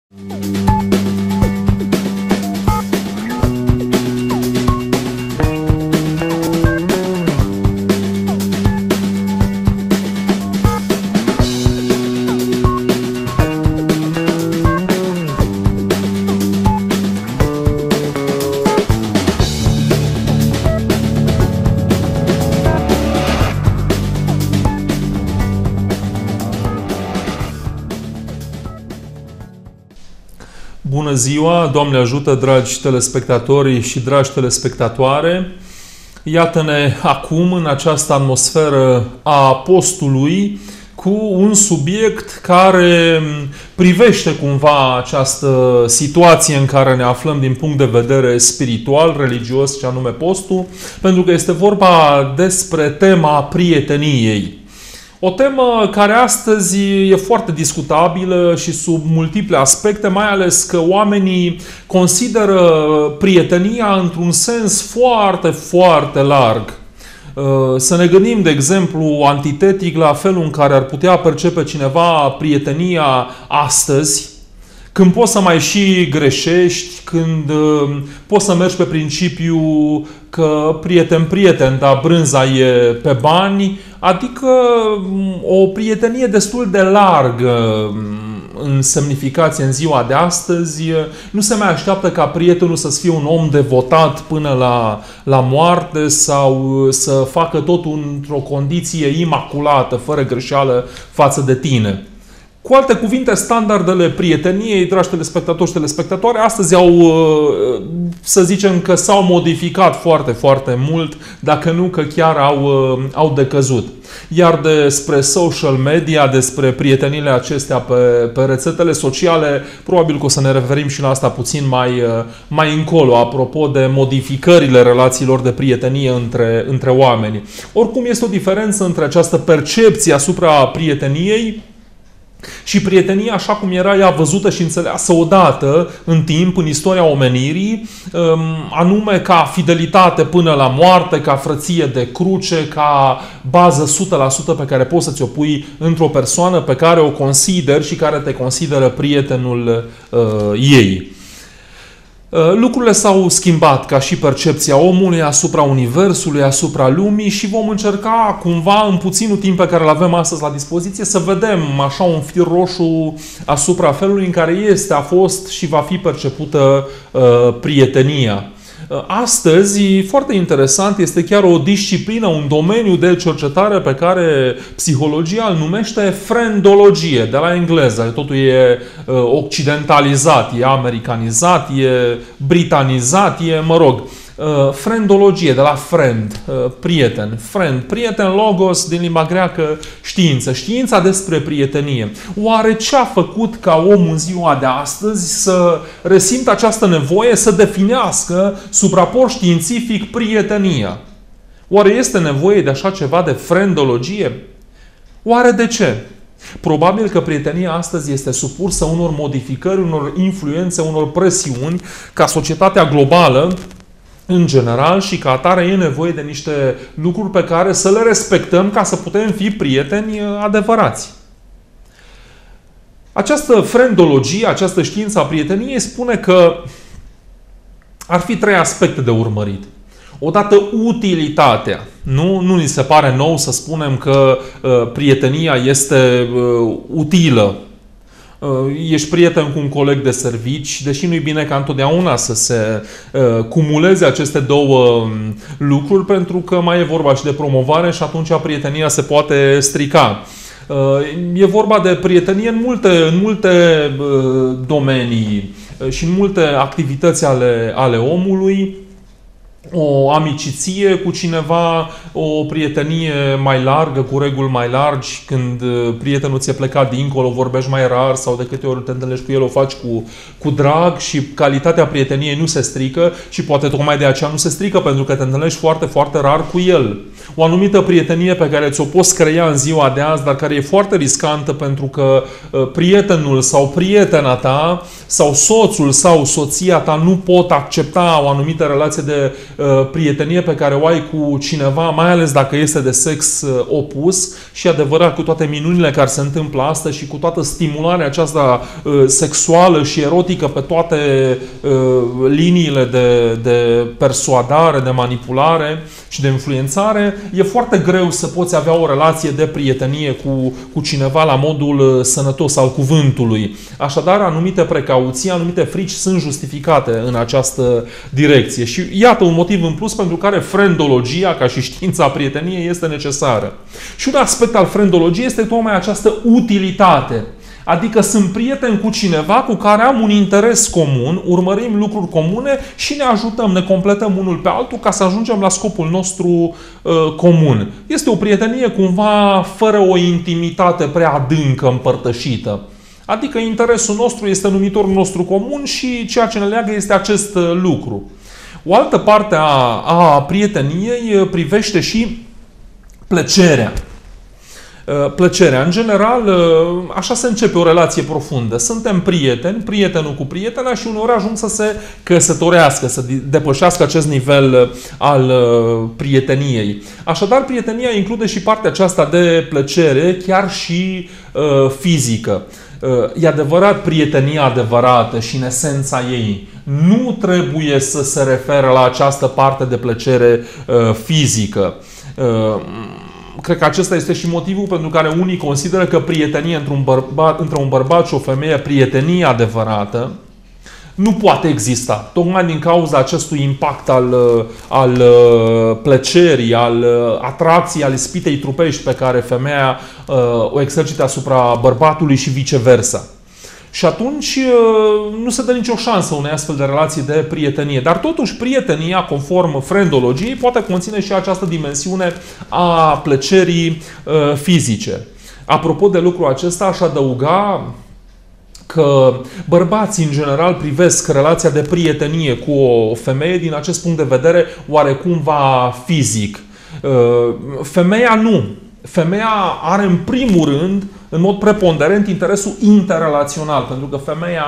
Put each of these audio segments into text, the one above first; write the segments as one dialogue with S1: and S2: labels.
S1: Bună ziua, Doamne ajută, dragi telespectatori și dragi telespectatoare! Iată-ne acum în această atmosferă a postului cu un subiect care privește cumva această situație în care ne aflăm din punct de vedere spiritual, religios, și anume postul, pentru că este vorba despre tema prieteniei. O temă care astăzi e foarte discutabilă și sub multiple aspecte, mai ales că oamenii consideră prietenia într-un sens foarte, foarte larg. Să ne gândim, de exemplu, antitetic la felul în care ar putea percepe cineva prietenia astăzi, când poți să mai și greșești, când poți să mergi pe principiu că prieten, dar brânza e pe bani, adică o prietenie destul de largă în semnificație în ziua de astăzi. Nu se mai așteaptă ca prietenul să fie un om devotat până la moarte sau să facă totul într-o condiție imaculată, fără greșeală față de tine. Cu alte cuvinte, standardele prieteniei, dragi telespectatori și telespectatoare, astăzi să zicem că s-au modificat foarte, foarte mult, dacă nu că chiar au decăzut. Iar despre social media, despre prieteniile acestea pe rețetele sociale, probabil că o să ne referim și la asta puțin mai încolo, apropo de modificările relațiilor de prietenie între oameni. Oricum, este o diferență între această percepție asupra prieteniei și prietenia așa cum era ea văzută și înțeleasă odată în timp, în istoria omenirii, anume ca fidelitate până la moarte, ca frăție de cruce, ca bază 100% pe care poți să ți-o pui într-o persoană pe care o consideri și care te consideră prietenul ei. Lucrurile s-au schimbat ca și percepția omului asupra universului, asupra lumii și vom încerca cumva în puținul timp pe care îl avem astăzi la dispoziție să vedem așa un fir roșu asupra felului în care a fost și va fi percepută prietenia. Astăzi, foarte interesant, este chiar o disciplină, un domeniu de cercetare pe care psihologia îl numește friendologie, de la engleză. Totul e occidentalizat, e americanizat, e britanizat, friendologie, de la friend, prieten. Prieten, logos, din limba greacă, știință. Știința despre prietenie. Oare ce a făcut ca omul în ziua de astăzi să resimtă această nevoie să definească sub raport științific prietenia? Oare este nevoie de așa ceva de friendologie? Oare de ce? Probabil că prietenia astăzi este supusă unor modificări, unor influențe, unor presiuni, ca societatea globală în general, și ca atare e nevoie de niște lucruri pe care să le respectăm ca să putem fi prieteni adevărați. Această friendologie, această știință a prieteniei spune că ar fi 3 aspecte de urmărit. Odată, utilitatea. Nu ni se pare nou să spunem că prietenia este utilă. Ești prieten cu un coleg de servici, deși nu-i bine ca întotdeauna să se cumuleze aceste două lucruri, pentru că mai e vorba și de promovare și atunci prietenia se poate strica. E vorba de prietenie în multe domenii și în multe activități ale omului. O amiciție cu cineva, o prietenie mai largă, cu reguli mai largi, când prietenul ți-e plecat dincolo, vorbești mai rar sau de câte ori te întâlnești cu el, o faci cu drag și calitatea prieteniei nu se strică și poate tocmai de aceea nu se strică, pentru că te întâlnești foarte, foarte rar cu el. O anumită prietenie pe care ți-o poți crea în ziua de azi, dar care e foarte riscantă pentru că prietenul sau prietena ta sau soțul sau soția ta nu pot accepta o anumită relație de prietenie pe care o ai cu cineva, mai ales dacă este de sex opus, și adevărat, cu toate minunile care se întâmplă astăzi și cu toată stimularea aceasta sexuală și erotică pe toate liniile de persuadare, de manipulare și de influențare, e foarte greu să poți avea o relație de prietenie cu cineva la modul sănătos al cuvântului. Așadar, anumite precauții, anumite frici sunt justificate în această direcție. Și iată un motiv în plus pentru care friendologia, ca și știința prieteniei, este necesară. Și un aspect al friendologiei este tocmai această utilitate. Adică sunt prieten cu cineva cu care am un interes comun, urmărim lucruri comune și ne ajutăm, ne completăm unul pe altul ca să ajungem la scopul nostru comun. Este o prietenie cumva fără o intimitate prea adâncă împărtășită. Adică interesul nostru este numitorul nostru comun și ceea ce ne leagă este acest lucru. O altă parte a prieteniei privește și plăcerea. Plăcerea. În general, așa se începe o relație profundă. Suntem prieteni, prietenul cu prietena și uneori ajung să se căsătorească, să depășească acest nivel al prieteniei. Așadar, prietenia include și partea aceasta de plăcere, chiar și fizică. E adevărat, prietenia adevărată și în esența ei nu trebuie să se referă la această parte de plăcere fizică. Cred că acesta este și motivul pentru care unii consideră că prietenie între un bărbat și o femeie, prietenie adevărată, nu poate exista. Tocmai din cauza acestui impact al plăcerii, al atracției, al ispitei trupești pe care femeia o exercită asupra bărbatului și viceversa. Și atunci nu se dă nicio șansă unei astfel de relații de prietenie. Dar totuși prietenia, conform friendologiei, poate conține și această dimensiune a plăcerii fizice. Apropo de lucrul acesta, aș adăuga că bărbații în general privesc relația de prietenie cu o femeie din acest punct de vedere oarecumva fizic. Femeia nu. Femeia are în primul rând, în mod preponderent, interesul interrelațional, pentru că femeia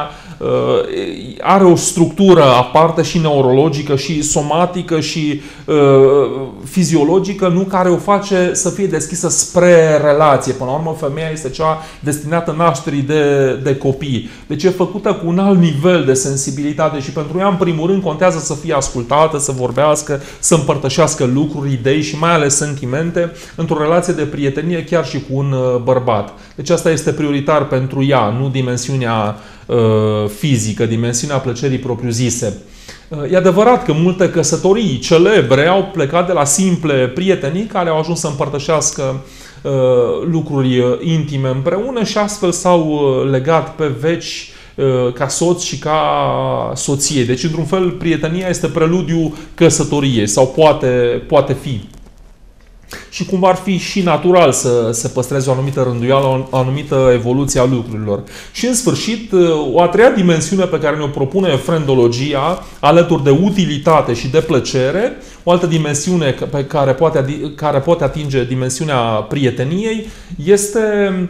S1: are o structură aparte și neurologică, și somatică, și fiziologică, nu, care o face să fie deschisă spre relație. Până la urmă, femeia este cea destinată nașterii de copii. Deci e făcută cu un alt nivel de sensibilitate și pentru ea, în primul rând, contează să fie ascultată, să vorbească, să împărtășească lucruri, idei și mai ales sentimente într-o relație de prietenie chiar și cu un bărbat. Deci asta este prioritar pentru ea, nu dimensiunea fizică, dimensiunea plăcerii propriu-zise. E adevărat că multe căsătorii celebre au plecat de la simple prietenii care au ajuns să împărtășească lucruri intime împreună și astfel s-au legat pe veci ca soț și ca soție. Deci, într-un fel, prietenia este preludiu căsătoriei sau poate fi. Și cumva ar fi și natural să se păstreze o anumită rânduială, o anumită evoluție a lucrurilor. Și în sfârșit, o a treia dimensiune pe care ne-o propune friendologia, alături de utilitate și de plăcere, o altă dimensiune pe care poate atinge dimensiunea prieteniei, este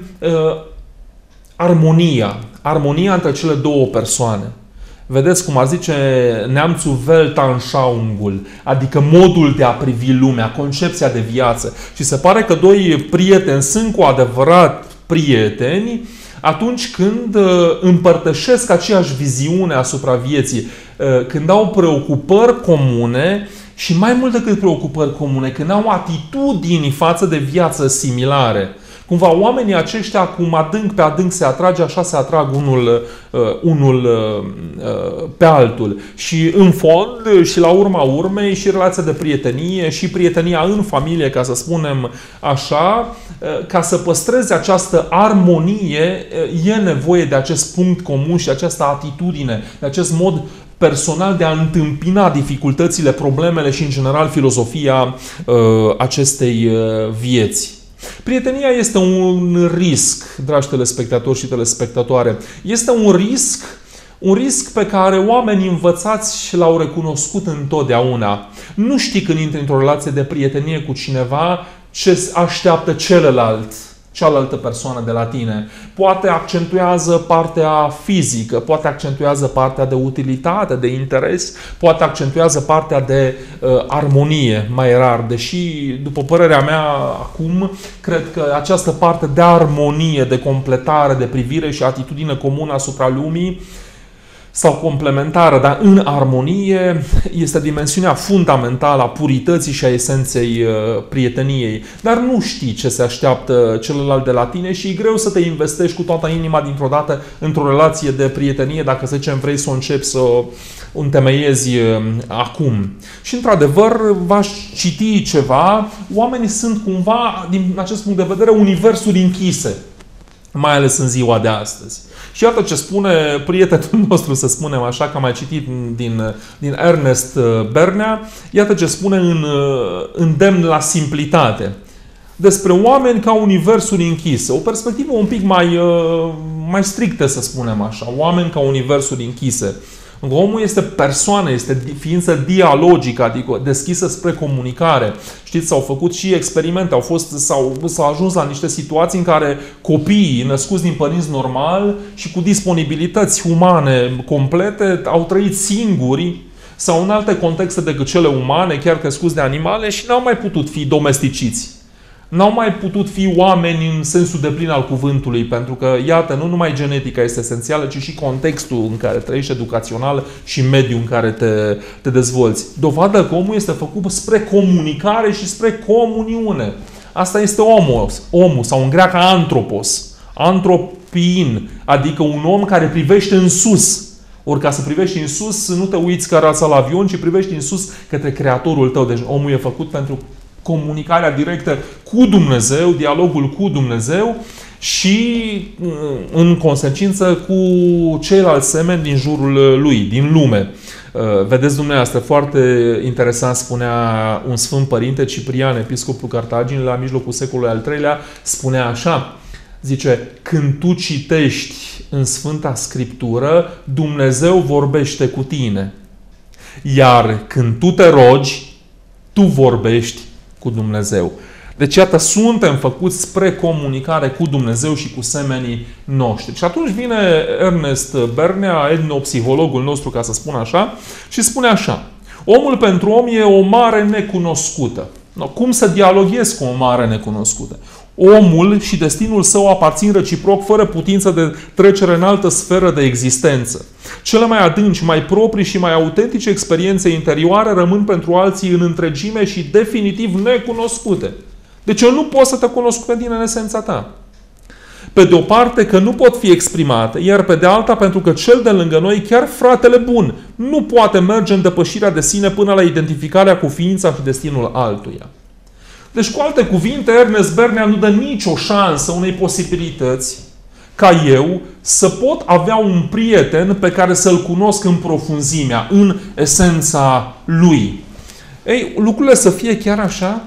S1: armonia. Armonia între cele două persoane. Vedeți cum ar zice neamțul Weltanschauungul, adică modul de a privi lumea, concepția de viață. Și se pare că doi prieteni sunt cu adevărat prieteni atunci când împărtășesc aceeași viziune asupra vieții, când au preocupări comune și mai mult decât preocupări comune, când au atitudini față de viață similare. Cumva oamenii aceștia, cum adânc pe adânc se atrage, așa se atrag unul pe altul. Și în fond, și la urma urmei, și relația de prietenie, și prietenia în familie, ca să spunem așa, ca să păstreze această armonie, e nevoie de acest punct comun și această atitudine, de acest mod personal de a întâmpina dificultățile, problemele și, în general, filozofia acestei vieți. Prietenia este un risc, dragi telespectatori și telespectatoare. Este un risc pe care oamenii învățați l-au recunoscut întotdeauna. Nu știi când intri într-o relație de prietenie cu cineva ce așteaptă celălalt. cealaltă persoană de la tine. Poate accentuează partea fizică, poate accentuează partea de utilitate, de interes, poate accentuează partea de armonie mai rar. Deși, după părerea mea, acum, cred că această parte de armonie, de completare, de privire și atitudine comună asupra lumii, sau complementară, dar în armonie, este dimensiunea fundamentală a purității și a esenței prieteniei. Dar nu știi ce se așteaptă celălalt de la tine și e greu să te investești cu toată inima dintr-o dată într-o relație de prietenie, dacă, să zicem, vrei să o începi să o întemeiezi acum. Și, într-adevăr, v-aș citi ceva. Oamenii sunt cumva, din acest punct de vedere, universuri închise, mai ales în ziua de astăzi. Și iată ce spune prietenul nostru, să spunem așa, că am mai citit din Ernest Bernea, iată ce spune în Îndemn la simplitate. Despre oameni ca universuri închise. O perspectivă un pic mai strictă, să spunem așa. Oameni ca universuri închise. Omul este persoană, este ființă dialogică, adică deschisă spre comunicare. Știți, s-au făcut și experimente, s-au ajuns la niște situații în care copiii născuți din părinți normali și cu disponibilități umane complete au trăit singuri sau în alte contexte decât cele umane, chiar crescuți de animale, și n-au mai putut fi domesticiți. N-au mai putut fi oameni în sensul deplin al cuvântului, pentru că, iată, nu numai genetica este esențială, ci și contextul în care trăiești, educațional, și mediul în care te dezvolți. Dovadă că omul este făcut spre comunicare și spre comuniune. Asta este omul, sau în greacă antropos, antropiin, adică un om care privește în sus. Ori ca să privești în sus, nu te uiți ca rața la avion, ci privești în sus către Creatorul tău. Deci omul e făcut pentru comunicarea directă cu Dumnezeu, dialogul cu Dumnezeu și, în consecință, cu ceilalți semeni din jurul lui, din lume. Vedeți dumneavoastră, foarte interesant spunea un Sfânt Părinte, Ciprian, episcopul Cartagin, la mijlocul secolului al III-lea, spunea așa, zice, când tu citești în Sfânta Scriptură, Dumnezeu vorbește cu tine. Iar când tu te rogi, tu vorbești cu Dumnezeu. Deci, iată, suntem făcuți spre comunicare cu Dumnezeu și cu semenii noștri. Și atunci vine Ernest Bernea, etnopsihologul nostru, ca să spun așa, și spune așa: omul pentru om e o mare necunoscută. Cum să dialoghezi cu o mare necunoscută? Omul și destinul său aparțin reciproc, fără putință de trecere în altă sferă de existență. Cele mai adânci, mai proprii și mai autentice experiențe interioare rămân pentru alții în întregime și definitiv necunoscute. Deci eu nu pot să te cunosc pe tine în esența ta. Pe de o parte că nu pot fi exprimate, iar pe de alta pentru că cel de lângă noi, chiar fratele bun, nu poate merge în depășirea de sine până la identificarea cu ființa și destinul altuia. Deci, cu alte cuvinte, Ernest Bernea nu dă nicio șansă unei posibilități ca eu să pot avea un prieten pe care să-l cunosc în profunzimea, în esența lui. Ei, lucrurile să fie chiar așa?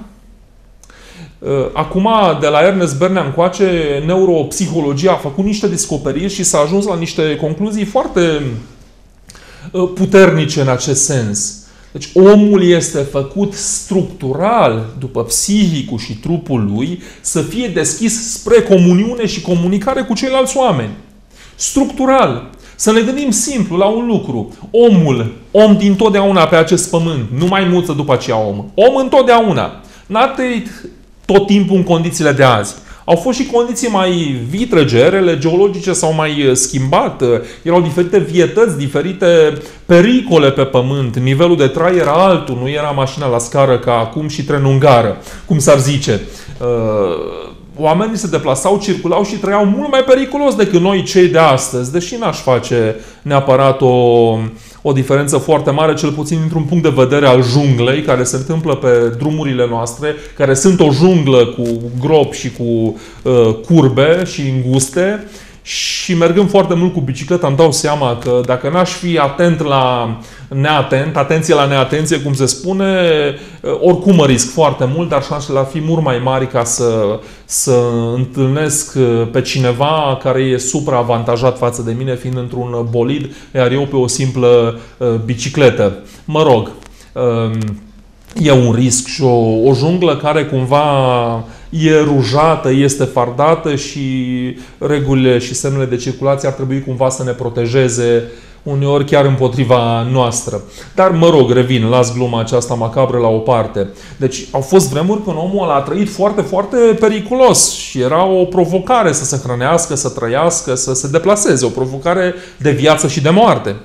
S1: Acum, de la Ernest Bernea încoace, neuropsihologia a făcut niște descoperiri și s-a ajuns la niște concluzii foarte puternice în acest sens. Deci omul este făcut structural, după psihicul și trupul lui, să fie deschis spre comuniune și comunicare cu ceilalți oameni. Structural. Să ne gândim simplu la un lucru. Om dintotdeauna pe acest pământ, nu mai muță după aceea om. Om întotdeauna. N-a trăit tot timpul în condițiile de azi. Au fost și condiții mai vitrege, erele geologice s-au mai schimbat, erau diferite vietăți, diferite pericole pe pământ, nivelul de trai era altul, nu era mașina la scară ca acum și tren ungară, cum s-ar zice. Oamenii se deplasau, circulau și trăiau mult mai periculos decât noi cei de astăzi, deși n-aș face neapărat o diferență foarte mare, cel puțin dintr-un punct de vedere al junglei, care se întâmplă pe drumurile noastre, care sunt o junglă cu gropi și cu curbe și înguste. Și mergând foarte mult cu bicicleta, îmi dau seama că dacă n-aș fi atent la neatent, atenție la neatenție, cum se spune, oricum mă risc foarte mult, dar șansele ar fi mult mai mari ca să întâlnesc pe cineva care e supraavantajat față de mine, fiind într-un bolid, iar eu pe o simplă bicicletă. Mă rog, e un risc și o junglă care cumva e rujată, este fardată și regulile și semnele de circulație ar trebui cumva să ne protejeze uneori chiar împotriva noastră. Dar, mă rog, revin, las gluma aceasta macabră la o parte. Deci, au fost vremuri când omul ăla a trăit foarte, foarte periculos și era o provocare să se hrănească, să trăiască, să se deplaseze, o provocare de viață și de moarte.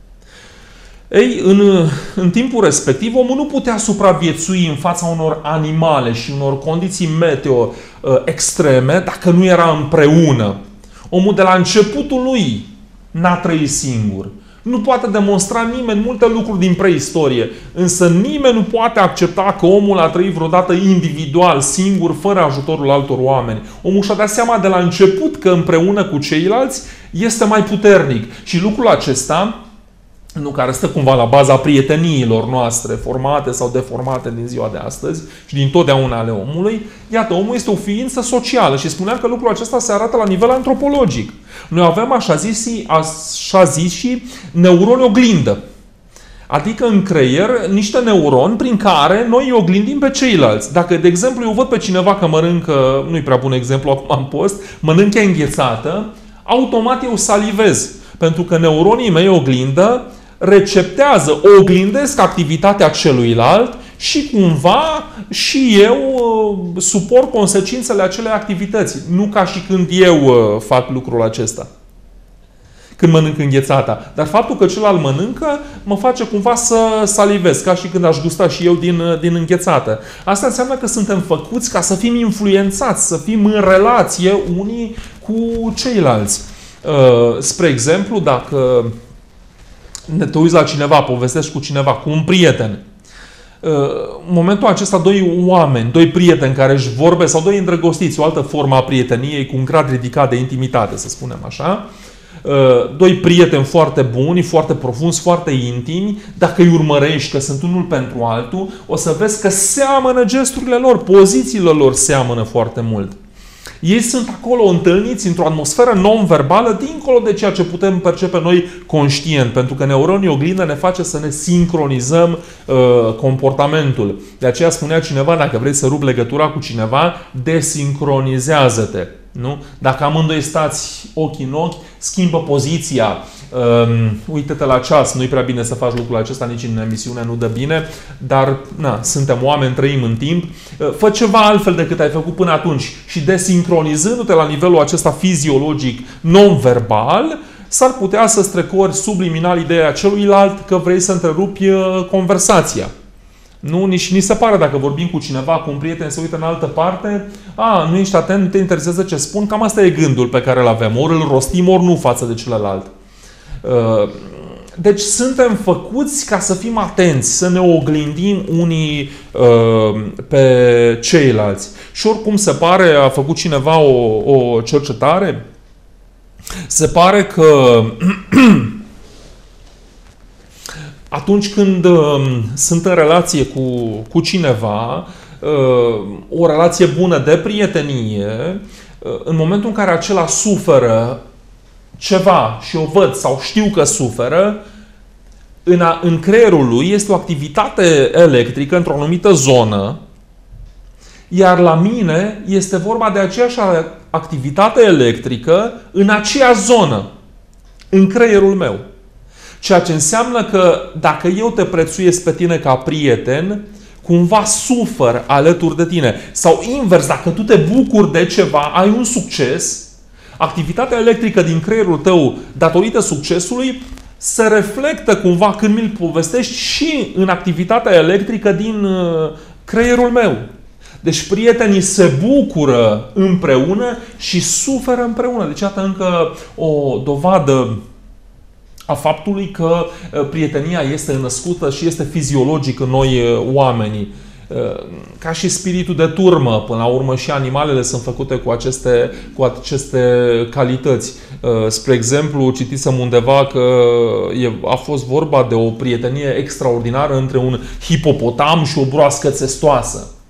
S1: Ei, în timpul respectiv, omul nu putea supraviețui în fața unor animale și unor condiții meteo extreme dacă nu era împreună. Omul de la începutul lui n-a trăit singur. Nu poate demonstra nimeni multe lucruri din preistorie, însă nimeni nu poate accepta că omul a trăit vreodată individual, singur, fără ajutorul altor oameni. Omul și-a dat seama de la început că împreună cu ceilalți este mai puternic. Și lucrul acesta, nu care stă cumva la baza prieteniilor noastre, formate sau deformate din ziua de astăzi și din totdeauna ale omului, iată, omul este o ființă socială și spuneam că lucrul acesta se arată la nivel antropologic. Noi avem așa zis și neuroni oglindă. Adică în creier niște neuroni prin care noi îi oglindim pe ceilalți. Dacă, de exemplu, eu văd pe cineva că mănâncă, nu-i prea bun exemplu acum în post, mănâncă înghețată, automat eu salivez. Pentru că neuronii mei oglindă receptează, oglindesc activitatea celuilalt și cumva și eu suport consecințele acelei activități. Nu ca și când eu fac lucrul acesta. Când mănânc înghețata. Dar faptul că celălalt mănâncă mă face cumva să salivez, ca și când aș gusta și eu din înghețată. Asta înseamnă că suntem făcuți ca să fim influențați, să fim în relație unii cu ceilalți. Spre exemplu, dacă te uiți la cineva, povestești cu cineva, cu un prieten, în momentul acesta doi oameni, doi prieteni care își vorbesc, sau doi îndrăgostiți, o altă formă a prieteniei cu un grad ridicat de intimitate, să spunem așa, doi prieteni foarte buni, foarte profunzi, foarte intimi, dacă îi urmărești că sunt unul pentru altul, o să vezi că seamănă gesturile lor, pozițiile lor seamănă foarte mult. Ei sunt acolo întâlniți într-o atmosferă non-verbală, dincolo de ceea ce putem percepe noi conștient, pentru că neuronii oglindă ne face să ne sincronizăm comportamentul. De aceea spunea cineva, dacă vrei să rupi legătura cu cineva, desincronizează-te. Nu? Dacă amândoi stați ochi în ochi, schimbă poziția, uită-te la ceas, nu-i prea bine să faci lucrul acesta nici în emisiune, nu dă bine, dar suntem oameni, trăim în timp, fă ceva altfel decât ai făcut până atunci și desincronizându-te la nivelul acesta fiziologic non-verbal, s-ar putea să strecori subliminal ideea celuilalt că vrei să întrerupi conversația. Nu, nici ni se pare dacă vorbim cu cineva, cu un prieten, se uită în altă parte, nu ești atent, nu te interesează ce spun, cam asta e gândul pe care îl avem, ori îl rostim, ori nu față de celălalt. Deci suntem făcuți ca să fim atenți, să ne oglindim unii pe ceilalți. Și oricum se pare, a făcut cineva o cercetare, se pare că atunci când sunt în relație cu cineva, o relație bună de prietenie, în momentul în care acela suferă ceva și o văd sau știu că suferă, în creierul lui este o activitate electrică într-o anumită zonă, iar la mine este vorba de aceeași activitate electrică în aceeași zonă, în creierul meu. Ceea ce înseamnă că dacă eu te prețuiesc pe tine ca prieten, cumva sufăr alături de tine. Sau invers, dacă tu te bucuri de ceva, ai un succes, activitatea electrică din creierul tău, datorită succesului, se reflectă cumva când mi-l povestești și în activitatea electrică din creierul meu. Deci prietenii se bucură împreună și suferă împreună. Deci iată încă o dovadă a faptului că prietenia este născută și este fiziologică în noi oamenii. Ca și spiritul de turmă, până la urmă și animalele sunt făcute cu aceste calități. Spre exemplu, citisem undeva că a fost vorba de o prietenie extraordinară între un hipopotam și o broască țestoasă.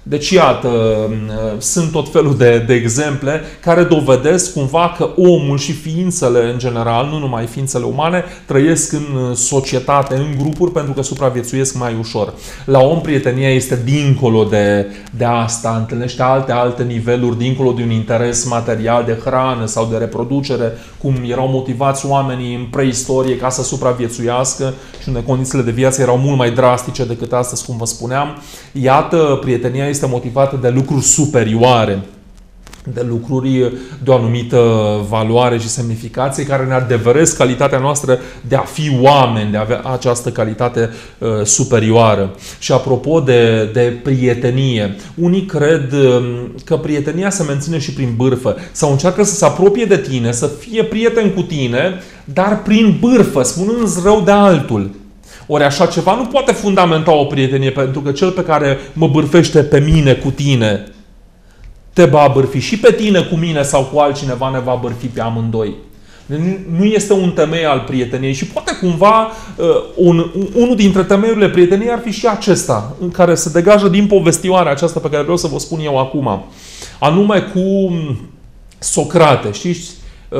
S1: Deci, iată, sunt tot felul de exemple care dovedesc cumva că omul și ființele în general, nu numai ființele umane, trăiesc în societate, în grupuri, pentru că supraviețuiesc mai ușor. La om, prietenia este dincolo de asta, întâlnește alte niveluri, dincolo de un interes material, de hrană sau de reproducere, cum erau motivați oamenii în preistorie ca să supraviețuiască și unde condițiile de viață erau mult mai drastice decât astăzi, cum vă spuneam. Iată, prietenia este motivată de lucruri superioare, de lucruri de o anumită valoare și semnificație care ne adeveresc calitatea noastră de a fi oameni, de a avea această calitate superioară. Și apropo de prietenie, unii cred că prietenia se menține și prin bârfă sau încearcă să se apropie de tine, să fie prieten cu tine, dar prin bârfă, spunând rău de altul. Ori așa ceva nu poate fundamenta o prietenie, pentru că cel pe care mă bârfește pe mine cu tine te va bârfi și pe tine cu mine sau cu altcineva, ne va bârfi pe amândoi. Nu este un temei al prieteniei și poate cumva unul dintre temeiurile prieteniei ar fi și acesta, în care se degajă din povestioarea aceasta pe care vreau să vă spun eu acum. Anume cu Socrate. Știți?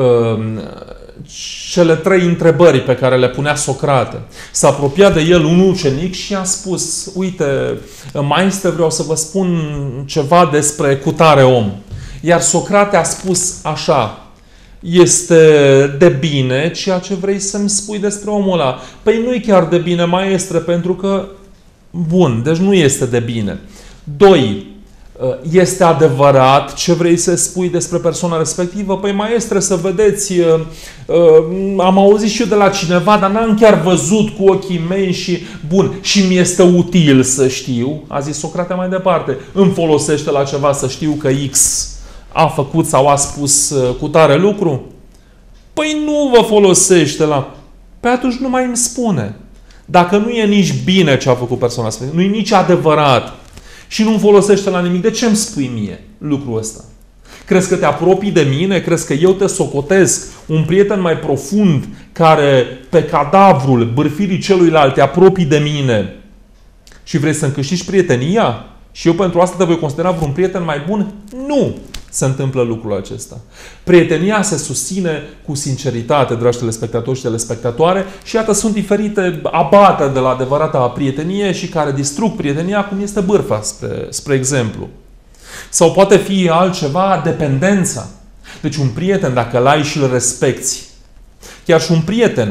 S1: Cele 3 întrebări pe care le punea Socrate. S-a apropiat de el un ucenic și a spus: uite, maestre, vreau să vă spun ceva despre cutare om. Iar Socrate a spus așa: este de bine ceea ce vrei să-mi spui despre omul ăla. Păi nu-i chiar de bine, maestre, pentru că... Bun, deci nu este de bine. 2. Este adevărat ce vrei să spui despre persoana respectivă? Păi, maestre, să vedeți, am auzit și eu de la cineva, dar n-am chiar văzut cu ochii mei și, bun, și mi este util să știu, a zis Socrate mai departe, îmi folosește la ceva să știu că X a făcut sau a spus cutare lucru? Păi nu vă folosește la... Păi atunci nu mai îmi spune. Dacă nu e nici bine ce a făcut persoana respectivă, nu e nici adevărat, și nu-mi folosește la nimic, de ce îmi spui mie lucrul ăsta? Crezi că te apropii de mine? Crezi că eu te socotesc un prieten mai profund care pe cadavrul bârfirii celuilalt te apropii de mine și vrei să-mi câștigi prietenia? Și eu pentru asta te voi considera vreun prieten mai bun? Nu se întâmplă lucrul acesta. Prietenia se susține cu sinceritate, dragi telespectatori și telespectatoare, și iată, sunt diferite abate de la adevărata prietenie și care distrug prietenia, cum este bârfa, spre exemplu. Sau poate fi altceva, dependența. Deci un prieten, dacă l-ai și îl respecti, chiar și un prieten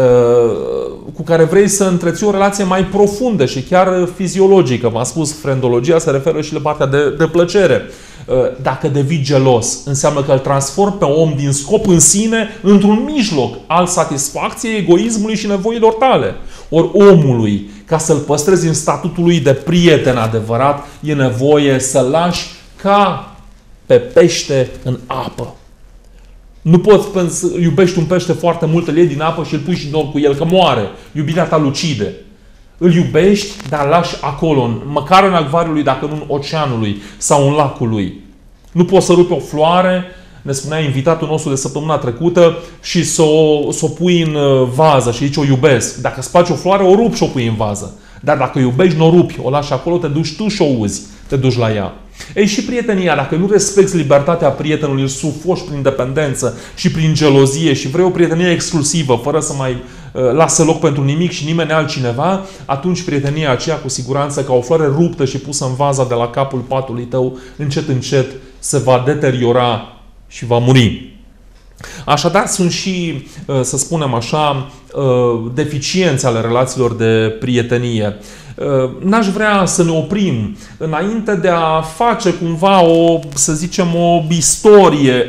S1: cu care vrei să întreții o relație mai profundă și chiar fiziologică. V-am spus, frendologia se referă și la partea de plăcere. Dacă devii gelos, înseamnă că îl transformi pe om din scop în sine într-un mijloc al satisfacției, egoismului și nevoilor tale. Ori omului, ca să-l păstrezi în statutul lui de prieten adevărat, e nevoie să-l lași ca pe pește în apă. Nu poți iubești un pește foarte mult, îl iei din apă și îl pui și în nor cu el, că moare. Iubirea ta lucide. Îl iubești, dar îl lași acolo, măcar în acvariul lui, dacă nu în oceanul lui sau în lacul lui. Nu poți să rupi o floare, ne spunea invitatul nostru de săptămâna trecută, și să o pui în vază și zici o iubesc. Dacă spargi o floare, o rupi și o pui în vază. Dar dacă iubești, nu o rupi, o lași acolo, te duci tu și o uzi, te duci la ea. Ei, și prietenia, dacă nu respecti libertatea prietenului, îl sufoși prin dependență și prin gelozie și vrei o prietenie exclusivă, fără să mai lasă loc pentru nimic și nimeni altcineva, atunci prietenia aceea, cu siguranță, ca o floare ruptă și pusă în vaza de la capul patului tău, încet, încet se va deteriora și va muri. Așadar, sunt și, să spunem așa, deficiențe ale relațiilor de prietenie. N-aș vrea să ne oprim înainte de a face cumva să zicem, o istorie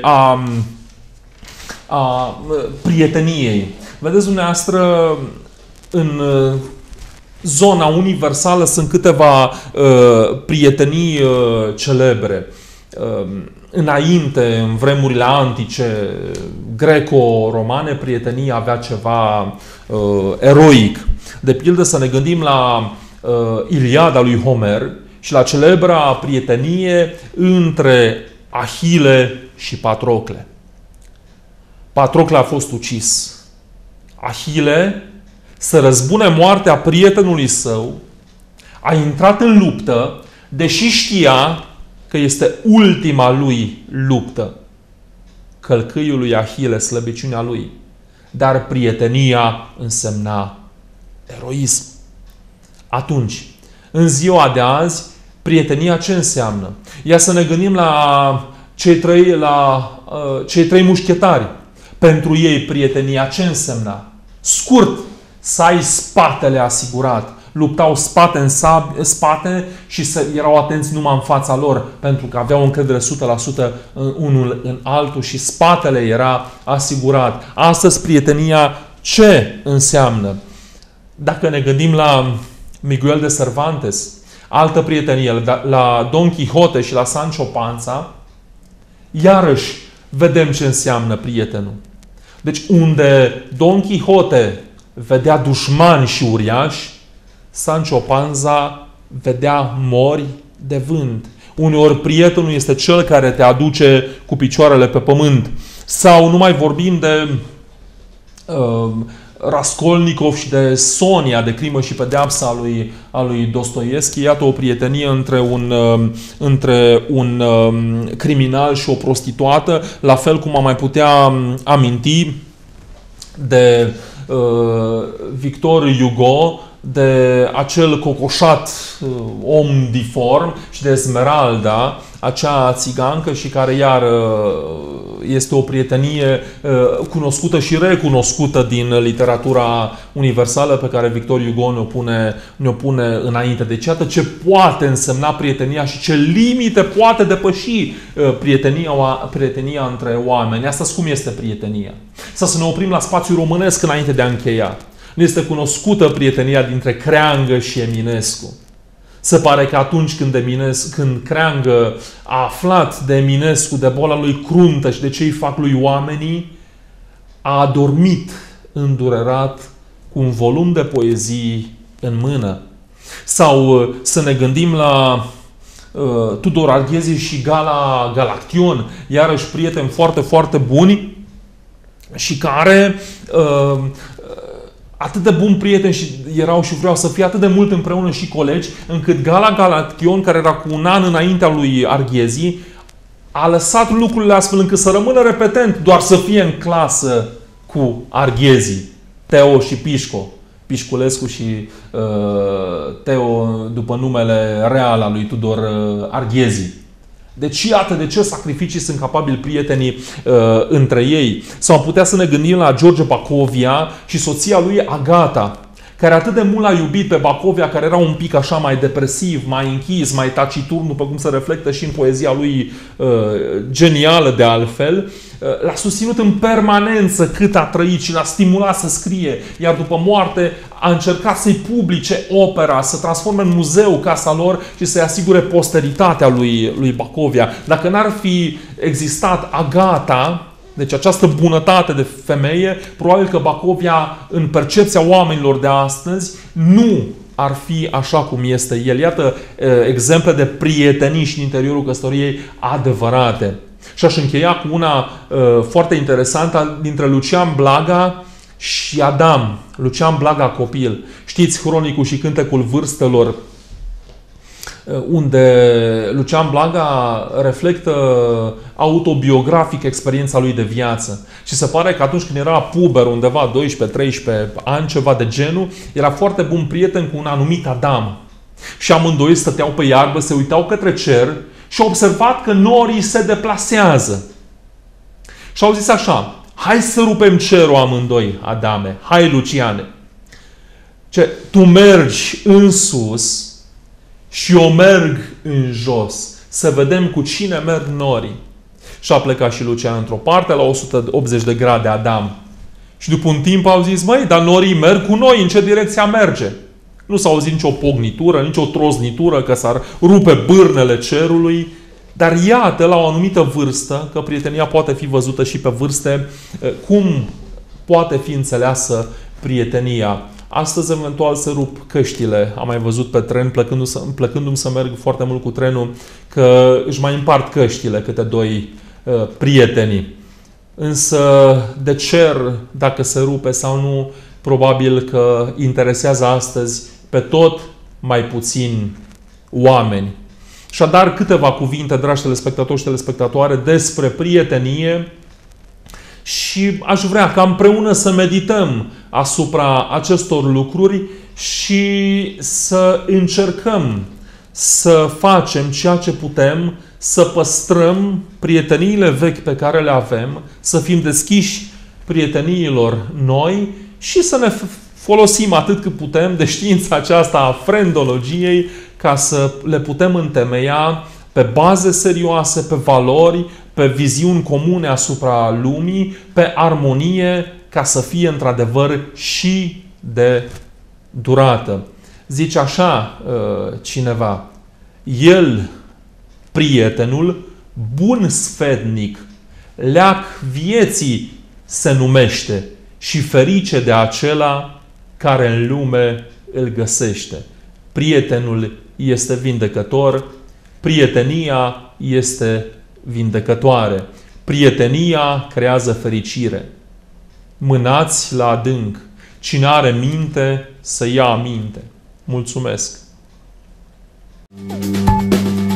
S1: a prieteniei. Vedeți, dumneavoastră, în zona universală sunt câteva prietenii celebre. Înainte, în vremurile antice, greco-romane, prietenia avea ceva eroic. De pildă, să ne gândim la Iliada lui Homer și la celebra prietenie între Ahile și Patrocle. Patrocle a fost ucis. Ahile, să răzbune moartea prietenului său, a intrat în luptă, deși știa că este ultima lui luptă, călcâiul lui Ahile, slăbiciunea lui, dar prietenia însemna eroism. Atunci, în ziua de azi, prietenia ce înseamnă? Ia să ne gândim la cei trei mușchetari. Pentru ei prietenia ce însemna? Scurt, să ai spatele asigurat. Luptau spate în spate și erau atenți numai în fața lor, pentru că aveau încredere 100% unul în altul și spatele era asigurat. Astăzi prietenia ce înseamnă? Dacă ne gândim la Miguel de Cervantes, altă prietenie, la Don Quixote și la Sancho Panza, iarăși vedem ce înseamnă prietenul. Deci unde Don Quixote vedea dușmani și uriași, Sancho Panza vedea mori de vânt. Uneori prietenul este cel care te aduce cu picioarele pe pământ. Sau nu mai vorbim de Raskolnikov și de Sonia, de Crimă și Pedeapsa a lui Dostoievski. Iată o prietenie între un criminal și o prostituată, la fel cum am mai putea aminti de Victor Hugo, de acel cocoșat om diform și de Esmeralda, acea țigancă, și care iar este o prietenie cunoscută și recunoscută din literatura universală pe care Victor Hugo ne-o pune înainte. Deci iată ce poate însemna prietenia și ce limite poate depăși prietenia între oameni. Astăzi cum este prietenia? Să ne oprim la spațiul românesc înainte de a încheia. Nu este cunoscută prietenia dintre Creangă și Eminescu. Se pare că atunci când Creangă a aflat de Eminescu, de boala lui cruntă și de ce îi fac lui oamenii, a adormit îndurerat cu un volum de poezii în mână. Sau să ne gândim la Tudor Arghezi și Gala Galaction, iarăși prieteni foarte, foarte buni și care atât de buni prieteni și erau și vreau să fie atât de mult împreună și colegi, încât Gala Galaction, care era cu un an înaintea lui Arghezi, a lăsat lucrurile astfel încât să rămână repetent, doar să fie în clasă cu Arghezi, Teo și Pișco. Pișculescu și Teo după numele real al lui Tudor Arghezi. Deci iată de ce sacrificii sunt capabili prietenii între ei. Sau am putea să ne gândim la George Bacovia și soția lui Agata, care atât de mult l-a iubit pe Bacovia, care era un pic așa mai depresiv, mai închis, mai taciturn, după cum se reflectă și în poezia lui genială de altfel. L-a susținut în permanență cât a trăit și l-a stimulat să scrie, iar după moarte a încercat să-i publice opera, să transforme în muzeu casa lor și să-i asigure posteritatea lui Bacovia. Dacă n-ar fi existat Agata, deci această bunătate de femeie, probabil că Bacovia, în percepția oamenilor de astăzi, nu ar fi așa cum este el. Iată exemple de prietenii și în interiorul căsătoriei adevărate. Și aș încheia cu una foarte interesantă dintre Lucian Blaga și Adam. Lucian Blaga copil. Știți Hronicul și Cântecul Vârstelor, unde Lucian Blaga reflectă autobiografic experiența lui de viață. Și se pare că atunci când era puber, undeva 12-13 ani, ceva de genul, era foarte bun prieten cu un anumit Adam. Și amândoi stăteau pe iarbă, se uitau către cer și au observat că norii se deplasează. Și au zis așa: hai să rupem cerul amândoi, Adame, hai Luciane. Tu mergi în sus și eu merg în jos, să vedem cu cine merg norii. Și a plecat și Lucian într-o parte, la 180 de grade Adam. Și după un timp au zis: măi, dar norii merg cu noi, în ce direcție merge? Nu s-a auzit nicio pognitură, nicio trosnitură că s-ar rupe bârnele cerului. Dar iată, la o anumită vârstă, că prietenia poate fi văzută și pe vârste, cum poate fi înțeleasă prietenia. Astăzi, eventual, se rup căștile. Am mai văzut pe tren, plecându-mi să merg foarte mult cu trenul, că își mai împart căștile câte doi prietenii. Însă, de cer, dacă se rupe sau nu, probabil că interesează astăzi pe tot mai puțini oameni. Așadar, câteva cuvinte, dragi telespectatori și telespectatoare, despre prietenie și aș vrea ca împreună să medităm asupra acestor lucruri și să încercăm să facem ceea ce putem, să păstrăm prieteniile vechi pe care le avem, să fim deschiși prieteniilor noi și să ne folosim atât cât putem de știința aceasta a frendologiei ca să le putem întemeia pe baze serioase, pe valori, pe viziuni comune asupra lumii, pe armonie, ca să fie într-adevăr și de durată. Zice așa cineva, el, prietenul, bun sfetnic, leac vieții se numește și ferice de acela care în lume îl găsește. Prietenul este vindecător, prietenia este vindecătoare. Prietenia creează fericire. Mânați la adânc. Cine are minte, să ia aminte. Mulțumesc!